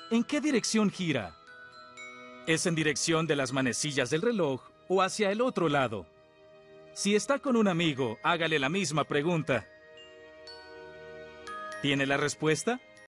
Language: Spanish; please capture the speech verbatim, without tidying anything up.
¿En qué dirección gira? ¿Es en dirección de las manecillas del reloj o hacia el otro lado? Si está con un amigo, hágale la misma pregunta. ¿Tiene la respuesta?